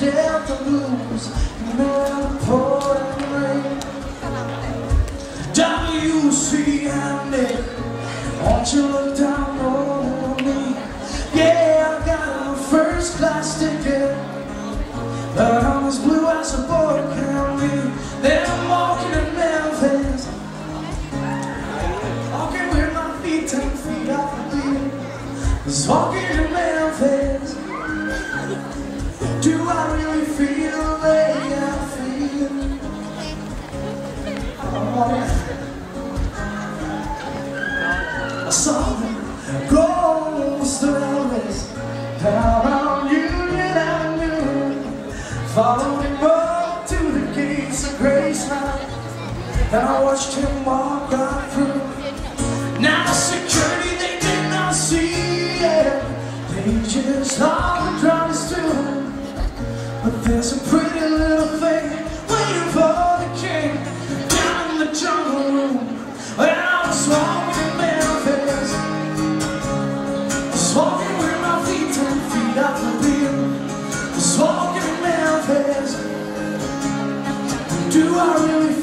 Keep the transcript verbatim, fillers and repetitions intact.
Delta blues in the pouring rain. W C Andy, won't you look down on me? Yeah, I got a first class ticket, but I'm as blue as a boy can be. Then I'm walking in Memphis, walking with my feet ten feet off the beat. Just walking in Memphis. Do I really feel the way I feel? Oh, I saw the ghost of Elvis down on Union Avenue, followed him up to the gates of Graceland, and I watched him walk right through. Now security, they did not see it, they just all the drums to him. But there's a pretty little thing waiting for the king down in the jungle room. When I was walking in Memphis, I was walking with my feet ten feet off the beat. I was walking in Memphis. Do I really feel